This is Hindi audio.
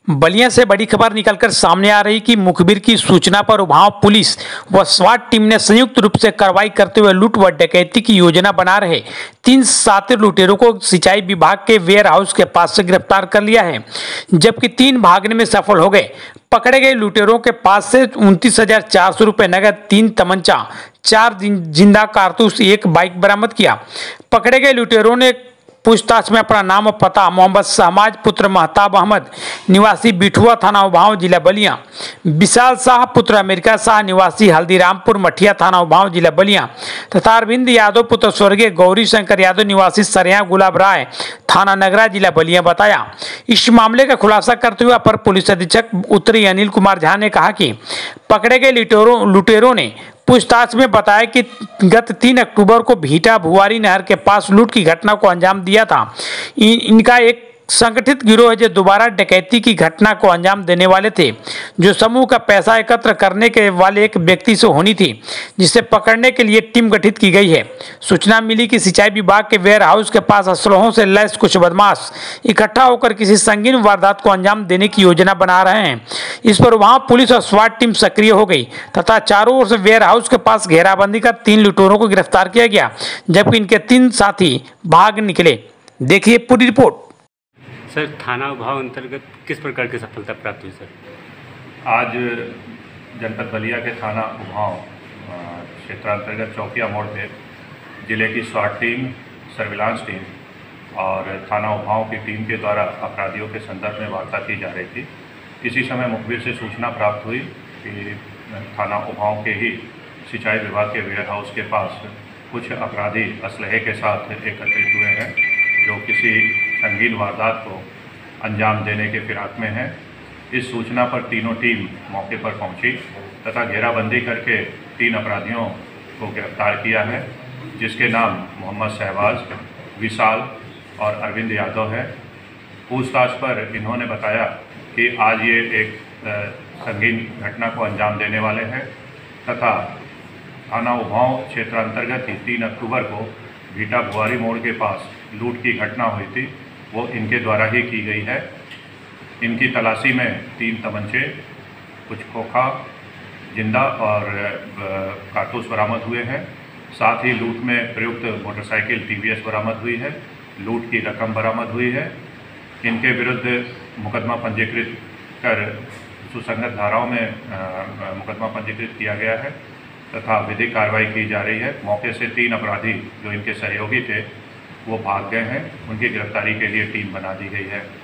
बलिया से बड़ी खबर निकलकर सामने आ रही कि मुखबिर की सूचना पर उभाव पुलिस व स्वाट टीम ने संयुक्त रूप से कार्रवाई करते हुए लूट व डकैती की योजना बना रहे 3 शातिर लुटेरों को सिंचाई विभाग के वेयर हाउस के पास से गिरफ्तार कर लिया है, जबकि 3 भागने में सफल हो गए। पकड़े गए लुटेरों के पास से 29,400 रुपये नगद, 3 तमंचा, 4 जिंदा कारतूस, 1 बाइक बरामद किया। पकड़े गए लुटेरों ने पूछताछ में अपना नाम और पता मोहम्मद शहबाज पुत्र महताब अहमद निवासी बिठुआ थाना उभाव जिला बलिया, विशाल शाह पुत्र अमेरिका शाह निवासी हल्दीरामपुर मठिया थाना उभाव जिला बलिया तथा अरविंद यादव पुत्र स्वर्गीय गौरी शंकर यादव निवासी सरिया गुलाब राय थाना नगरा जिला बलिया बताया। इस मामले का खुलासा करते हुए अपर पुलिस अधीक्षक उत्तरी अनिल कुमार झा ने कहा कि पकड़े गए लुटेरों ने पूछताछ में बताया कि गत 3 अक्टूबर को भीटा भुआरी नहर के पास लूट की घटना को अंजाम दिया था। इनका एक संगठित गिरोह है जो दोबारा डकैती की घटना को अंजाम देने वाले थे, जो समूह का पैसा एकत्र करने के वाले एक व्यक्ति से होनी थी, जिसे पकड़ने के लिए टीम गठित की गई है। सूचना मिली कि सिंचाई विभाग के वेयर हाउस के पास असलहों से लैस कुछ बदमाश इकट्ठा होकर किसी संगीन वारदात को अंजाम देने की योजना बना रहे हैं। इस पर वहां पुलिस और स्वाट टीम सक्रिय हो गई तथा चारों ओर से वेयर हाउस के पास घेराबंदी कर 3 लुटेरों को गिरफ्तार किया गया, जबकि इनके 3 साथी भाग निकले। देखिए पूरी रिपोर्ट। सर, थाना उभाव अंतर्गत किस प्रकार की सफलता प्राप्त हुई? सर, आज जनपद बलिया के थाना उभाव क्षेत्रांतर्गत चौकिया मोड़ पे जिले की स्वाट टीम, सर्विलांस टीम और थाना उभाव की टीम के द्वारा अपराधियों के संदर्भ में वार्ता की जा रही थी। इसी समय मुखबिर से सूचना प्राप्त हुई कि थाना उभाव के ही सिंचाई विभाग के वेयर हाउस के पास कुछ अपराधी असलहे के साथ एकत्रित हुए हैं, जो किसी संगीन वारदात को अंजाम देने के फिराक में है। इस सूचना पर तीनों टीम मौके पर पहुंची तथा घेराबंदी करके 3 अपराधियों को गिरफ्तार किया है, जिसके नाम मोहम्मद शहबाज, विशाल और अरविंद यादव है। पूछताछ पर इन्होंने बताया कि आज ये एक संगीन घटना को अंजाम देने वाले हैं तथा थाना उभाव क्षेत्रांतर्गत ही 3 अक्टूबर को भीटा भुआरी मोड़ के पास लूट की घटना हुई थी, वो इनके द्वारा ही की गई है। इनकी तलाशी में 3 तमंचे, कुछ खोखा, जिंदा और कारतूस बरामद हुए हैं। साथ ही लूट में प्रयुक्त मोटरसाइकिल TVS बरामद हुई है। लूट की रकम बरामद हुई है। इनके विरुद्ध मुकदमा पंजीकृत कर सुसंगत धाराओं में मुकदमा पंजीकृत किया गया है तथा विधिक कार्रवाई की जा रही है। मौके से 3 अपराधी जो इनके सहयोगी थे वो भाग गए हैं। उनकी गिरफ्तारी के लिए टीम बना दी गई है।